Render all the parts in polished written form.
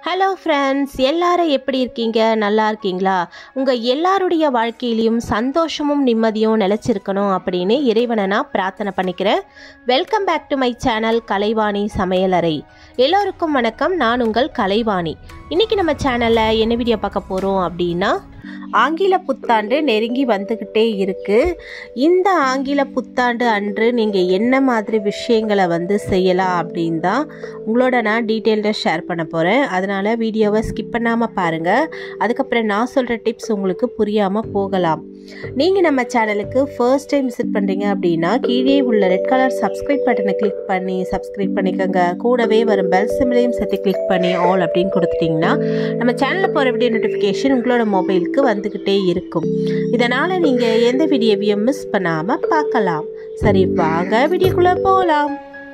Hello friends, எல்லாரும் எப்படி இருக்கீங்க? நல்லா இருக்கீங்களா? உங்கள் எல்லாருடைய வாழ்க்கையிலையும் சந்தோஷமும் நிம்மதியும் நிலச்சிருக்கணும் அப்படின்னு இறைவனை நான் பிரார்த்தனை பண்ணிக்கிறேன். Welcome back to my channel Kalaivani சமையலறை. எல்லோருக்கும் வணக்கம். நான் உங்கள் கலைவாணி. இன்றைக்கி நம்ம சேனலில் என்ன வீடியோ பார்க்க போகிறோம் அப்படின்னா, ஆங்கில புத்தாண்டு நெருங்கி வந்துக்கிட்டே இருக்குது. இந்த ஆங்கில புத்தாண்டு அன்று நீங்கள் என்ன மாதிரி விஷயங்களை செய்யலாம் அப்படின்னு தான் உங்களோட நான் டீட்டெயில்டாக ஷேர் பண்ண போகிறேன். அதனால் வீடியோவை ஸ்கிப் பண்ணாமல் பாருங்கள். அதுக்கப்புறம் நான் சொல்கிற டிப்ஸ் உங்களுக்கு புரியாமல் போகலாம். நீங்கள் நம்ம சேனலுக்கு ஃபர்ஸ்ட் டைம் விசிட் பண்ணுறீங்க அப்படின்னா கீழே உள்ள ரெட் கலர் சப்ஸ்கிரைப் பட்டனை கிளிக் பண்ணி சப்ஸ்கிரைப் பண்ணிக்கோங்க. கூடவே வரும் பெல் சிம்பிளையும் சேர்த்து கிளிக் பண்ணி ஆல் அப்படின்னு கொடுத்துட்டிங்கன்னா நம்ம சேனலில் போகிற வீடியோ நோட்டிஃபிகேஷன் உங்களோட மொபைலுக்கு வந்துக்கிட்டே இருக்கும். இதனால் நீங்கள் எந்த வீடியோவையும் மிஸ் பண்ணாமல் பார்க்கலாம். சரி, வாங்க வீடியோக்குள்ளே போகலாம்.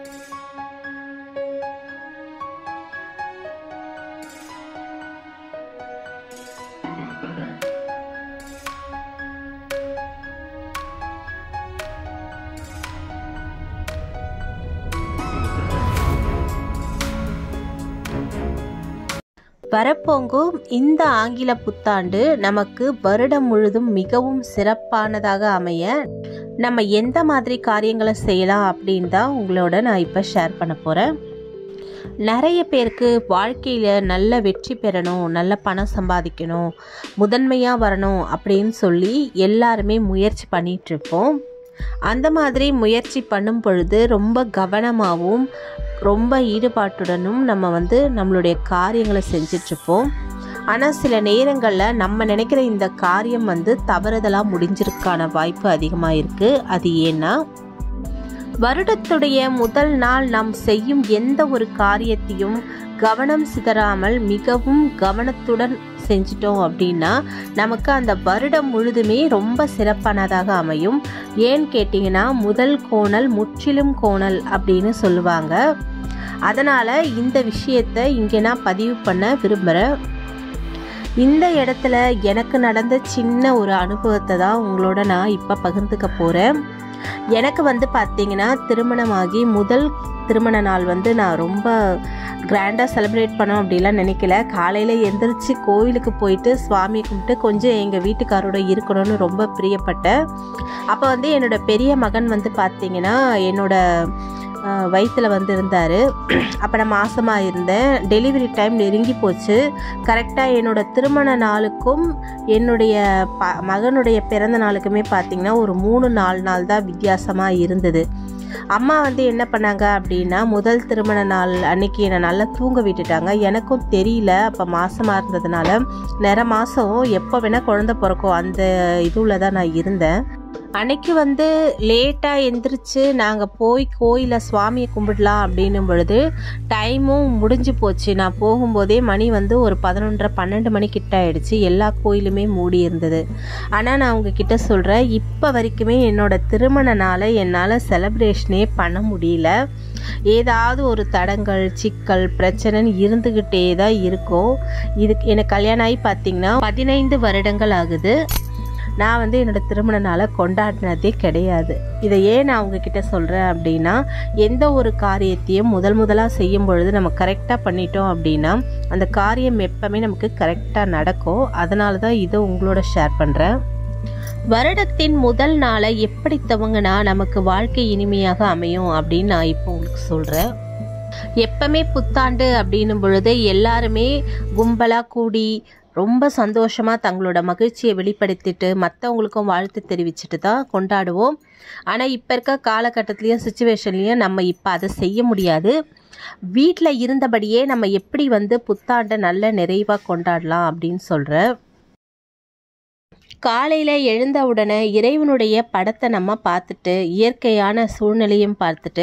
வரப்போங்கும் இந்த ஆங்கில புத்தாண்டு நமக்கு வருடம் முழுதும் மிகவும் சிறப்பானதாக அமைய நம்ம எந்த மாதிரி காரியங்களை செய்யலாம் அப்படின்னு தான் உங்களோட நான் இப்போ ஷேர் பண்ண போகிறேன். நிறைய பேருக்கு வாழ்க்கையில் நல்ல வெற்றி பெறணும், நல்ல பணம் சம்பாதிக்கணும், முதன்மையாக வரணும் அப்படின்னு சொல்லி எல்லாருமே முயற்சி பண்ணிகிட்ருப்போம். அந்த மாதிரி முயற்சி பண்ணும் பொழுது ரொம்ப கவனமாகவும் ரொம்ப ஈடுபாட்டுடனும் நம்ம நம்மளுடைய காரியங்களை செஞ்சிட்ருப்போம். ஆனால் சில நேரங்களில் நம்ம நினைக்கிற இந்த காரியம் தவறுதலாக முடிஞ்சிருக்கான வாய்ப்பு அதிகமாக இருக்குது. அது ஏன்னா, வருடத்துடைய முதல் நாள் நாம் செய்யும் எந்த ஒரு காரியத்தையும் கவனம் சிதறாமல் மிகவும் கவனத்துடன் செஞ்சிட்டோம் அப்படின்னா நமக்கு அந்த வருடம் முழுதுமே ரொம்ப சிறப்பானதாக அமையும். ஏன்னு கேட்டிங்கன்னா, முதல் கோணல் முற்றிலும் கோணல் அப்படின்னு சொல்லுவாங்க. அதனால் இந்த விஷயத்தை இங்கே நான் பதிவு பண்ண விரும்புகிறேன். இந்த இடத்துல எனக்கு நடந்த சின்ன ஒரு அனுபவத்தை தான் உங்களோட நான் இப்போ பகிர்ந்துக்க போகிறேன். எனக்கு பார்த்தீங்கன்னா, திருமணமாகி முதல் திருமண நாள் நான் ரொம்ப கிராண்டாக செலிப்ரேட் பண்ணோம் அப்படிலாம் நினைக்கல. காலையில் எந்திரிச்சு கோவிலுக்கு போயிட்டு சுவாமியை கும்பிட்டு கொஞ்சம் எங்கள் வீட்டுக்காரோட இருக்கணும்னு ரொம்ப பிரியப்பட்டேன். அப்போ என்னோட பெரிய மகன் பார்த்தீங்கன்னா என்னோட வயிற்றில் இருந்தார். அப்போ நான் மாசமாக இருந்தேன். டெலிவரி டைம் நெருங்கி போச்சு. கரெக்டாக என்னோட திருமண நாளுக்கும் என்னுடைய மகனுடைய பிறந்த நாளுக்குமே பார்த்திங்கன்னா ஒரு 3-4 நாள் தான் வித்தியாசமாக இருந்தது. அம்மா என்ன பண்ணாங்க அப்படின்னா, முதல் திருமண நாள் அன்னைக்கு என்னை நல்லா தூங்க விட்டுட்டாங்க. எனக்கும் தெரியல, அப்போ மாசமாக இருந்ததுனால நிற மாதம் எப்போ வேணால் குழந்தை பிறக்கும் அந்த இதுவில் தான் நான் இருந்தேன். அன்னைக்கு லேட்டாக எந்திரிச்சு நாங்கள் போய் கோயிலில் சுவாமியை கும்பிடலாம் அப்படின்னும் பொழுது டைமும் முடிஞ்சு போச்சு. நான் போகும்போதே மணி ஒரு 11:30-12 மணிக்கிட்ட ஆயிடுச்சு. எல்லா கோயிலுமே மூடி இருந்தது. ஆனால் நான் உங்ககிட்ட சொல்கிறேன், இப்போ வரைக்குமே என்னோடய திருமண நாளை என்னால் செலிப்ரேஷனே பண்ண முடியல. ஏதாவது ஒரு தடங்கள், சிக்கல், பிரச்சனைன்னு இருந்துக்கிட்டே தான் இருக்கும். இதுக்கு எனக்கு கல்யாணம் ஆகி பார்த்திங்கன்னா 15 வருடங்கள் ஆகுது. நான் என்னோடய திருமண நாளை கொண்டாடினதே கிடையாது. இதை ஏன் நான் உங்ககிட்ட சொல்கிறேன் அப்படின்னா, எந்த ஒரு காரியத்தையும் முதலாக செய்யும் பொழுது நம்ம கரெக்டாக பண்ணிட்டோம் அப்படின்னா அந்த காரியம் எப்பவுமே நமக்கு கரெக்டாக நடக்கும். அதனால தான் இதை உங்களோட ஷேர் பண்ணுறேன். வருடத்தின் முதல் நாளை எப்படி துவங்கினா நமக்கு வாழ்க்கை இனிமையாக அமையும் அப்படின்னு நான் இப்போ உங்களுக்கு சொல்கிறேன். எப்பவுமே புத்தாண்டு அப்படின்னும் பொழுது எல்லாருமே கும்பலாக கூடி ரொம்ப சந்தோஷமாக தங்களோட மகிழ்ச்சியை வெளிப்படுத்திட்டு மற்றவங்களுக்கும் வாழ்த்து தெரிவிச்சுட்டு தான் கொண்டாடுவோம். ஆனால் இப்போ இருக்க காலகட்டத்துலேயும் சுச்சுவேஷன்லேயும் நம்ம இப்போ அதை செய்ய முடியாது. வீட்டில் இருந்தபடியே நம்ம எப்படி புத்தாண்டை நல்ல நிறைவாக கொண்டாடலாம் அப்படின்னு சொல்கிறேன். காலையில் எழுந்த உடனே இறைவனுடைய படத்தை நம்ம பார்த்துட்டு இயற்கையான சூழ்நிலையும் பார்த்துட்டு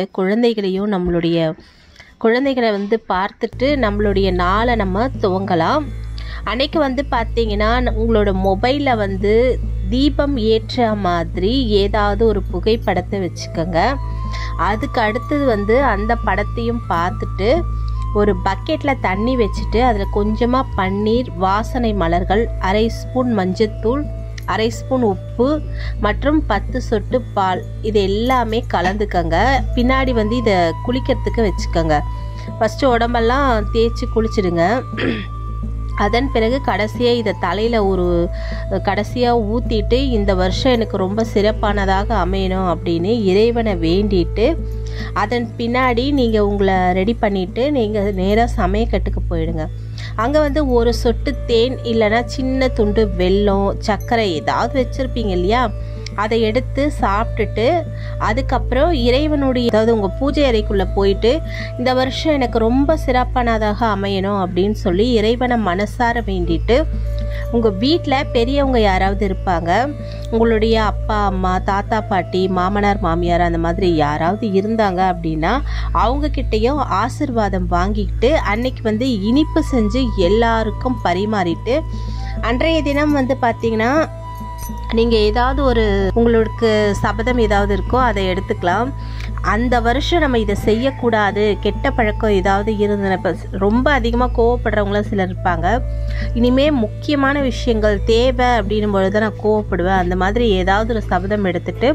குழந்தைகளை பார்த்துட்டு நம்மளுடைய நாளை நம்ம துவங்கலாம். அன்னைக்கு பார்த்தீங்கன்னா உங்களோட மொபைலில் தீபம் ஏற்ற மாதிரி ஏதாவது ஒரு புகைப்படத்தை வச்சுக்கோங்க. அதுக்கு அடுத்தது அந்த படத்தையும் பார்த்துட்டு ஒரு பக்கெட்டில் தண்ணி வச்சுட்டு அதில் கொஞ்சமாக பன்னீர், வாசனை மலர்கள், 1/2 ஸ்பூன் மஞ்சத்தூள், 1/2 ஸ்பூன் உப்பு மற்றும் 10 சொட்டு பால் இது எல்லாமே கலந்துக்கங்க. பின்னாடி இதை குளிக்கிறதுக்கு வச்சுக்கோங்க. ஃபஸ்ட்டு உடம்பெல்லாம் தேய்ச்சி குளிச்சிடுங்க. அதன் பிறகு கடைசியாக இதை தலையில் ஒரு கடைசியாக ஊற்றிட்டு இந்த வருஷம் எனக்கு ரொம்ப சிறப்பானதாக அமையணும் அப்படின்னு இறைவனை வேண்டிட்டு அதன் பின்னாடி நீங்கள் உங்களை ரெடி பண்ணிவிட்டு நீங்கள் நேராக சமையக்கட்டுக்கு போயிடுங்க. அங்கே ஒரு சொட்டு தேன் இல்லைன்னா சின்ன துண்டு வெல்லம், சர்க்கரை ஏதாவது வச்சுருப்பீங்க இல்லையா, அதை எடுத்து சாப்பிட்டுட்டு அதுக்கப்புறம் இறைவனுடைய உங்கள் பூஜை அறைக்குள்ளே போயிட்டு இந்த வருஷம் எனக்கு ரொம்ப சிறப்பானதாக அமையணும் அப்படின்னு சொல்லி இறைவனை மனசார வேண்டிட்டு உங்கள் வீட்டில் பெரியவங்க யாராவது இருப்பாங்க, உங்களுடைய அப்பா அம்மா, தாத்தா பாட்டி, மாமனார் மாமியார் அந்த மாதிரி யாராவது இருந்தாங்க அப்படின்னா அவங்கக்கிட்டையும் ஆசீர்வாதம் வாங்கிக்கிட்டு அன்னைக்கு இனிப்பு செஞ்சு எல்லாருக்கும் பரிமாறிட்டு அன்றைய தினம் பார்த்திங்கன்னா நீங்கள் ஏதாவது ஒரு உங்களுக்கு சபதம் ஏதாவது இருக்கோ அதை எடுத்துக்கலாம். அந்த வருஷம் நம்ம இதை செய்யக்கூடாது, கெட்ட பழக்கம் ஏதாவது இருந்ததுன்னா, இப்போ ரொம்ப அதிகமாக கோவப்படுறவங்களும் சிலர் இருப்பாங்க, இனிமேல் முக்கியமான விஷயங்கள் தேவை அப்படின்னும் பொழுது தான் நான் கோவப்படுவேன், அந்த மாதிரி ஏதாவது ஒரு சபதம் எடுத்துட்டு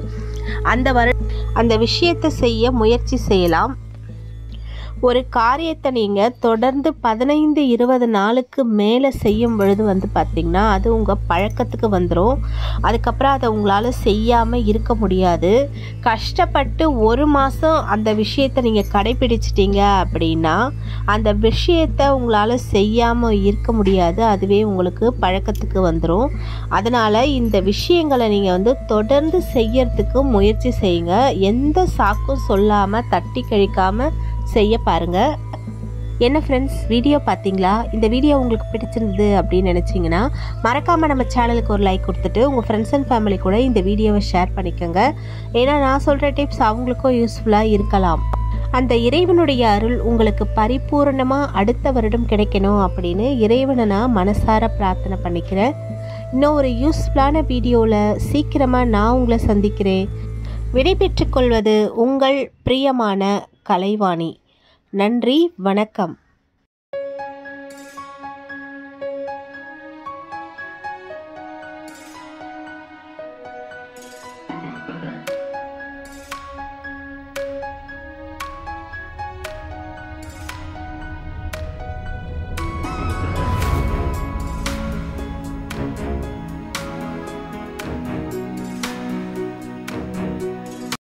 அந்த விஷயத்தை செய்ய முயற்சி செய்யலாம். ஒரு காரியத்தை நீங்கள் தொடர்ந்து 15-20 நாளுக்கு மேலே செய்யும் பொழுது பார்த்திங்கன்னா அது உங்கள் பழக்கத்துக்கு வந்துடும். அதுக்கப்புறம் அதை உங்களால் செய்யாமல் இருக்க முடியாது. கஷ்டப்பட்டு 1 மாதம் அந்த விஷயத்தை நீங்கள் கடைப்பிடிச்சிட்டிங்க அப்படின்னா அந்த விஷயத்தை உங்களால் செய்யாமல் இருக்க முடியாது, அதுவே உங்களுக்கு பழக்கத்துக்கு வந்துடும். அதனால் இந்த விஷயங்களை நீங்கள் தொடர்ந்து செய்யறதுக்கு முயற்சி செய்யுங்க. எந்த சாக்கும் சொல்லாமல் தட்டி கழிக்காமல் செய்ய பாருங்க. என்ன ஃப்ரெண்ட்ஸ், வீடியோ பார்த்தீங்களா? இந்த வீடியோ உங்களுக்கு பிடிச்சிருந்தது அப்படின்னு நினச்சிங்கன்னா மறக்காமல் நம்ம சேனலுக்கு ஒரு லைக் கொடுத்துட்டு உங்கள் ஃப்ரெண்ட்ஸ் அண்ட் ஃபேமிலி கூட இந்த வீடியோவை ஷேர் பண்ணிக்கோங்க. ஏன்னா நான் சொல்கிற டிப்ஸ் அவங்களுக்கும் யூஸ்ஃபுல்லாக இருக்கலாம். அந்த இறைவனுடைய அருள் உங்களுக்கு பரிபூர்ணமாக அடுத்த வருடம் கிடைக்கணும் அப்படின்னு இறைவனை நான் மனசார பிரார்த்தனை பண்ணிக்கிறேன். இன்னும் ஒரு யூஸ்ஃபுல்லான வீடியோவில் சீக்கிரமாக நான் உங்களை சந்திக்கிறேன். விடை பெற்றுக்கொள்வது உங்கள் பிரியமான கலைவாணி. நன்றி, வணக்கம்.